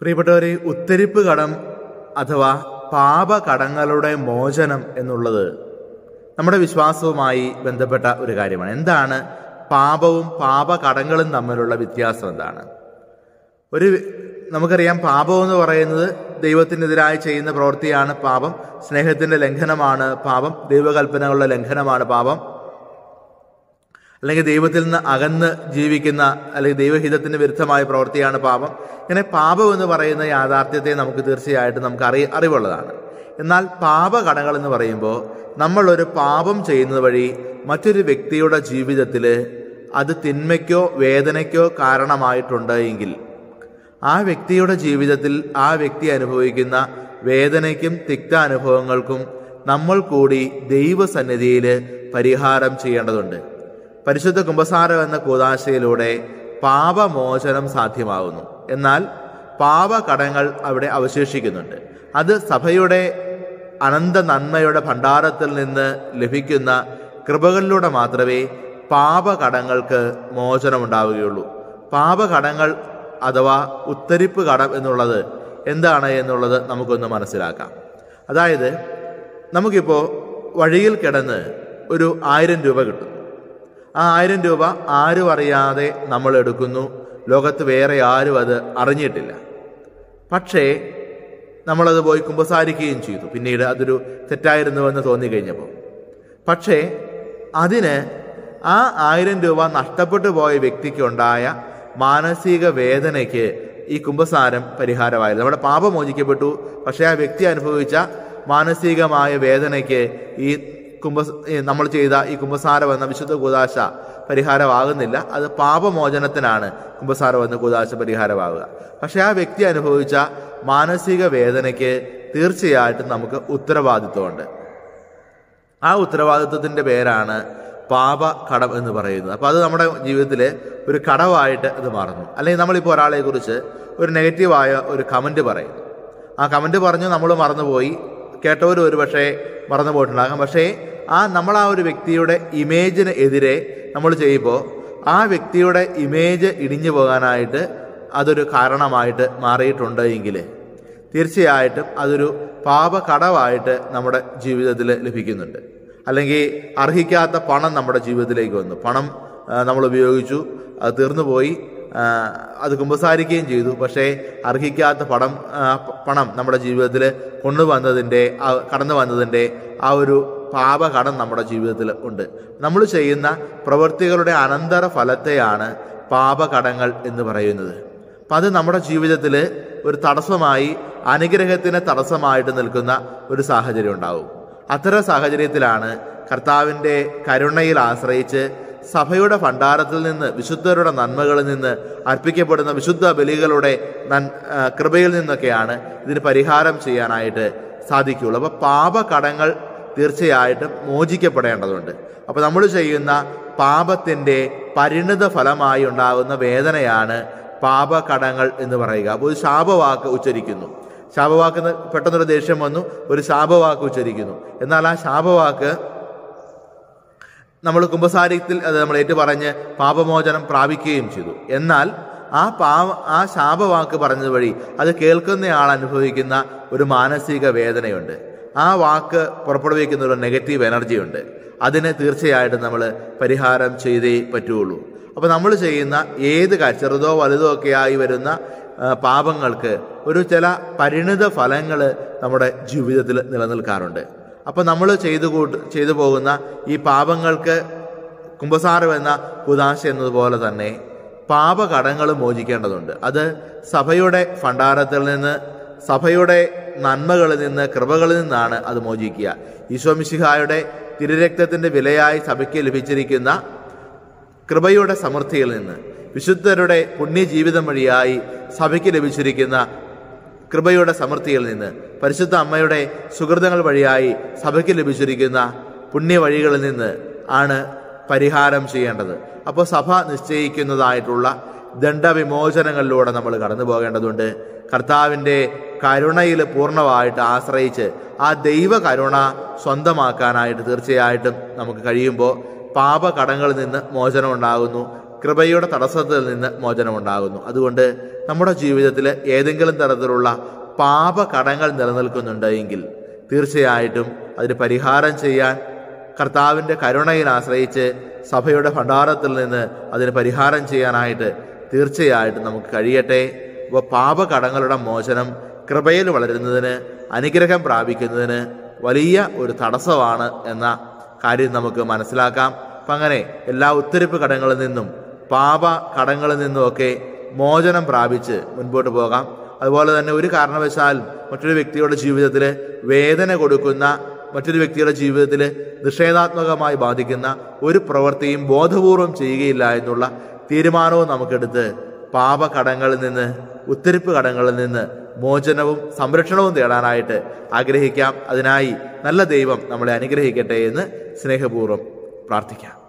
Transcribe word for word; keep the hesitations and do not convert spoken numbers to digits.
പ്രിയപ്പെട്ടവരെ, ഉത്തരിപ്പ് കടം അഥവാ പാപകടങ്ങളുടെ മോചനം എന്നുള്ളത് നമ്മുടെ വിശ്വാസവുമായി ബന്ധപ്പെട്ട ഒരു കാര്യമാണ്. എന്താണ് പാപവും പാപകടങ്ങളും തമ്മിലുള്ള വ്യത്യാസം എന്താണ്? ഒരു നമുക്കറിയാം, പാപം എന്ന് പറയുന്നത് ദൈവത്തിനെതിരായി ചെയ്യുന്ന പ്രവൃത്തിയാണ് പാപം. സ്നേഹത്തിന്റെ ലംഘനമാണ് പാപം. ദൈവകൽപ്പനകളുടെ ലംഘനമാണ് പാപം. അല്ലെങ്കിൽ ദൈവത്തിൽ നിന്ന് അകന്ന് ജീവിക്കുന്ന അല്ലെങ്കിൽ ദൈവഹിതത്തിന് വിരുദ്ധമായ പ്രവൃത്തിയാണ് പാപം. ഇങ്ങനെ പാപം എന്ന് പറയുന്ന യാഥാർത്ഥ്യത്തെ നമുക്ക് തീർച്ചയായിട്ടും നമുക്ക് അറിയ അറിവുള്ളതാണ്. എന്നാൽ പാപകടങ്ങൾ എന്ന് പറയുമ്പോൾ നമ്മളൊരു പാപം ചെയ്യുന്നത് വഴി മറ്റൊരു വ്യക്തിയുടെ ജീവിതത്തിൽ അത് തിന്മയ്ക്കോ വേദനയ്ക്കോ കാരണമായിട്ടുണ്ട് എങ്കിൽ ആ വ്യക്തിയുടെ ജീവിതത്തിൽ ആ വ്യക്തി അനുഭവിക്കുന്ന വേദനയ്ക്കും തിക്താനുഭവങ്ങൾക്കും നമ്മൾ കൂടി ദൈവസന്നിധിയിൽ പരിഹാരം ചെയ്യേണ്ടതുണ്ട്. പരിശുദ്ധ കുമ്പസാരം എന്ന കൂദാശയിലൂടെ പാപമോചനം സാധ്യമാകുന്നു. എന്നാൽ പാപകടങ്ങൾ അവിടെ അവശേഷിക്കുന്നുണ്ട്. അത് സഭയുടെ അനന്ത നന്മയുടെ ഭണ്ഡാരത്തിൽ നിന്ന് ലഭിക്കുന്ന കൃപകളിലൂടെ മാത്രമേ പാപകടങ്ങൾക്ക് മോചനമുണ്ടാവുകയുള്ളൂ. പാപകടങ്ങൾ അഥവാ ഉത്തരിപ്പ് കടം എന്നുള്ളത് എന്താണ് എന്നുള്ളത് നമുക്കൊന്ന് മനസ്സിലാക്കാം. അതായത്, നമുക്കിപ്പോൾ വഴിയിൽ കിടന്ന് ഒരു ആയിരം രൂപ കിട്ടും. ആ ആയിരം രൂപ ആരും അറിയാതെ നമ്മൾ എടുക്കുന്നു. ലോകത്ത് വേറെ ആരും അത് അറിഞ്ഞിട്ടില്ല. പക്ഷേ നമ്മളത് പോയി കുമ്പസാരിക്കുകയും ചെയ്തു. പിന്നീട് അതൊരു തെറ്റായിരുന്നുവെന്ന് തോന്നിക്കഴിഞ്ഞപ്പോൾ. പക്ഷേ അതിന് ആ ആയിരം രൂപ നഷ്ടപ്പെട്ടു പോയ വ്യക്തിക്കുണ്ടായ മാനസിക വേദനയ്ക്ക് ഈ കുമ്പസാരം പരിഹാരമായിരുന്നു. നമ്മുടെ പാപം മോചിക്കപ്പെട്ടു, പക്ഷേ ആ വ്യക്തി അനുഭവിച്ച മാനസികമായ വേദനയ്ക്ക് ഈ കുംഭ നമ്മൾ ചെയ്ത ഈ കുമ്പസാരം എന്ന വിശുദ്ധ കൂദാശ പരിഹാരമാകുന്നില്ല. അത് പാപമോചനത്തിനാണ് കുമ്പസാരം എന്ന കൂദാശ പരിഹാരമാകുക. പക്ഷെ ആ വ്യക്തി അനുഭവിച്ച മാനസിക വേദനയ്ക്ക് തീർച്ചയായിട്ടും നമുക്ക് ഉത്തരവാദിത്വമുണ്ട്. ആ ഉത്തരവാദിത്വത്തിൻ്റെ പേരാണ് പാപകടം എന്ന് പറയുന്നത്. അപ്പോൾ അത് നമ്മുടെ ജീവിതത്തിൽ ഒരു കടവായിട്ട് അത് മാറുന്നു. അല്ലെങ്കിൽ നമ്മളിപ്പോൾ ഒരാളെ കുറിച്ച് ഒരു നെഗറ്റീവായ ഒരു കമൻറ്റ് പറയുന്നു. ആ കമൻറ്റ് പറഞ്ഞു നമ്മൾ മറന്നുപോയി, കേട്ടവരും ഒരു പക്ഷേ മറന്നു പോയിട്ടുണ്ടാകാം. പക്ഷേ ആ നമ്മൾ ആ ഒരു വ്യക്തിയുടെ ഇമേജിന് എതിരെ നമ്മൾ ചെയ്യുമ്പോൾ ആ വ്യക്തിയുടെ ഇമേജ് ഇടിഞ്ഞു പോകാനായിട്ട് അതൊരു കാരണമായിട്ട് മാറിയിട്ടുണ്ട് എങ്കിൽ തീർച്ചയായിട്ടും അതൊരു പാപകടവായിട്ട് നമ്മുടെ ജീവിതത്തിൽ ലഭിക്കുന്നുണ്ട്. അല്ലെങ്കിൽ അർഹിക്കാത്ത പണം നമ്മുടെ ജീവിതത്തിലേക്ക് വന്നു. പണം നമ്മൾ ഉപയോഗിച്ചു, അത് തീർന്നു പോയി, അത് കുമ്പസാരിക്കുകയും ചെയ്തു. പക്ഷേ അർഹിക്കാത്ത പണം പണം നമ്മുടെ ജീവിതത്തിൽ കൊണ്ടുവന്നതിൻ്റെ കടന്നു വന്നതിൻ്റെ ആ ഒരു പാപകടം നമ്മുടെ ജീവിതത്തിൽ ഉണ്ട്. നമ്മൾ ചെയ്യുന്ന പ്രവൃത്തികളുടെ അനന്തര ഫലത്തെയാണ് പാപകടങ്ങൾ എന്ന് പറയുന്നത്. അപ്പം അത് നമ്മുടെ ജീവിതത്തിൽ ഒരു തടസ്സമായി, അനുഗ്രഹത്തിന് തടസ്സമായിട്ട് നിൽക്കുന്ന ഒരു സാഹചര്യം ഉണ്ടാവും. അത്തരം സാഹചര്യത്തിലാണ് കർത്താവിൻ്റെ കരുണയിൽ ആശ്രയിച്ച് സഭയുടെ ഭണ്ഡാരത്തിൽ നിന്ന്, വിശുദ്ധരുടെ നന്മകളിൽ നിന്ന് അർപ്പിക്കപ്പെടുന്ന വിശുദ്ധ ബലികളുടെ നൻ കൃപയിൽ നിന്നൊക്കെയാണ് ഇതിന് പരിഹാരം ചെയ്യാനായിട്ട് സാധിക്കുകയുള്ളൂ. അപ്പോൾ പാപകടങ്ങൾ തീർച്ചയായിട്ടും മോചിക്കപ്പെടേണ്ടതുണ്ട്. അപ്പോൾ നമ്മൾ ചെയ്യുന്ന പാപത്തിൻ്റെ പരിണിത ഫലമായി ഉണ്ടാകുന്ന വേദനയാണ് പാപകടങ്ങൾ എന്ന് പറയുക. അപ്പോൾ ഒരു ശാപവാക്ക് ഉച്ചരിക്കുന്നു. ശാപവാക്ക് പെട്ടെന്നൊരു ദേഷ്യം വന്നു, ഒരു ശാപവാക്ക് ഉച്ചരിക്കുന്നു. എന്നാൽ ആ ശാപവാക്ക് നമ്മൾ കുമ്പസാരത്തിൽ അത് നമ്മൾ ഏറ്റു പറഞ്ഞ് പാപമോചനം പ്രാപിക്കുകയും ചെയ്തു. എന്നാൽ ആ പാവ ആ ശാപവാക്ക് പറഞ്ഞത് വഴി അത് കേൾക്കുന്നയാൾ അനുഭവിക്കുന്ന ഒരു മാനസിക വേദനയുണ്ട്. ആ വാക്ക് പുറപ്പെടുവിക്കുന്ന ഒരു നെഗറ്റീവ് എനർജിയുണ്ട്. അതിന് തീർച്ചയായിട്ടും നമ്മൾ പരിഹാരം ചെയ്തേ പറ്റുള്ളൂ. അപ്പോൾ നമ്മൾ ചെയ്യുന്ന ഏത് ചെറുതോ വലുതോ ഒക്കെയായി വരുന്ന പാപങ്ങൾക്ക് ഒരു ചില പരിണിത ഫലങ്ങൾ നമ്മുടെ ജീവിതത്തിൽ നിലനിൽക്കാറുണ്ട്. അപ്പോൾ നമ്മൾ ചെയ്തു കൂട്ട് ചെയ്തു പോകുന്ന ഈ പാപങ്ങൾക്ക് കുമ്പസാരം എന്ന കൂദാശ എന്നതുപോലെ തന്നെ പാപകടങ്ങൾ മോചിക്കേണ്ടതുണ്ട്. അത് സഭയുടെ ഭണ്ഡാരത്തിൽ നിന്ന്, സഭയുടെ നന്മകളിൽ നിന്ന്, കൃപകളിൽ നിന്നാണ് അത് മോചിക്കുക. ഈശോ മിശിഹായുടെ തിരുരക്തത്തിൻ്റെ വിലയായി സഭയ്ക്ക് ലഭിച്ചിരിക്കുന്ന കൃപയുടെ സമൃദ്ധിയിൽ നിന്ന്, വിശുദ്ധരുടെ പുണ്യജീവിതം വഴിയായി സഭയ്ക്ക് ലഭിച്ചിരിക്കുന്ന കൃപയുടെ സമൃദ്ധിയിൽ നിന്ന്, പരിശുദ്ധ അമ്മയുടെ സുഹൃതങ്ങൾ വഴിയായി സഭയ്ക്ക് ലഭിച്ചിരിക്കുന്ന പുണ്യവഴികളിൽ നിന്ന് ആണ് പരിഹാരം ചെയ്യേണ്ടത്. അപ്പോൾ സഭ നിശ്ചയിക്കുന്നതായിട്ടുള്ള ദണ്ഡവിമോചനങ്ങളിലൂടെ നമ്മൾ കടന്നു പോകേണ്ടതുണ്ട്. കർത്താവിൻ്റെ കരുണയിൽ പൂർണ്ണമായിട്ട് ആശ്രയിച്ച് ആ ദൈവ കരുണ സ്വന്തമാക്കാനായിട്ട് തീർച്ചയായിട്ടും നമുക്ക് കഴിയുമ്പോൾ പാപകടങ്ങളിൽ നിന്ന് മോചനം ഉണ്ടാകുന്നു. കൃപയുടെ തടസ്സത്തിൽ നിന്ന് മോചനമുണ്ടാകുന്നു. അതുകൊണ്ട് നമ്മുടെ ജീവിതത്തിൽ ഏതെങ്കിലും തരത്തിലുള്ള പാപകടങ്ങൾ നിലനിൽക്കുന്നുണ്ട് എങ്കിൽ തീർച്ചയായിട്ടും അതിന് പരിഹാരം ചെയ്യാൻ കർത്താവിൻ്റെ കരുണയിൽ ആശ്രയിച്ച് സഭയുടെ ഭണ്ഡാരത്തിൽ നിന്ന് അതിന് പരിഹാരം ചെയ്യാനായിട്ട് തീർച്ചയായിട്ടും നമുക്ക് കഴിയട്ടെ. അപ്പോൾ പാപകടങ്ങളുടെ മോചനം കൃപയിൽ വളരുന്നതിന്, അനുഗ്രഹം പ്രാപിക്കുന്നതിന് വലിയ ഒരു തടസ്സമാണ് എന്ന കാര്യം നമുക്ക് മനസ്സിലാക്കാം. അപ്പം അങ്ങനെ എല്ലാ ഉത്തരിപ്പ് കടങ്ങളിൽ നിന്നും പാപ കടങ്ങളിൽ നിന്നുമൊക്കെ മോചനം പ്രാപിച്ച് മുൻപോട്ട് പോകാം. അതുപോലെ തന്നെ ഒരു കാരണവശാലും മറ്റൊരു വ്യക്തിയുടെ ജീവിതത്തിൽ വേദന കൊടുക്കുന്ന, മറ്റൊരു വ്യക്തിയുടെ ജീവിതത്തിൽ നിഷേധാത്മകമായി ബാധിക്കുന്ന ഒരു പ്രവൃത്തിയും ബോധപൂർവം ചെയ്യുകയില്ല എന്നുള്ള തീരുമാനവും നമുക്കെടുത്ത് പാപകടങ്ങളിൽ നിന്ന്, ഉത്തരിപ്പ് കടങ്ങളിൽ നിന്ന് മോചനവും സംരക്ഷണവും തേടാനായിട്ട് ആഗ്രഹിക്കാം. അതിനായി നല്ല ദൈവം നമ്മളെ അനുഗ്രഹിക്കട്ടെ എന്ന് സ്നേഹപൂർവ്വം പ്രാർത്ഥിക്കാം.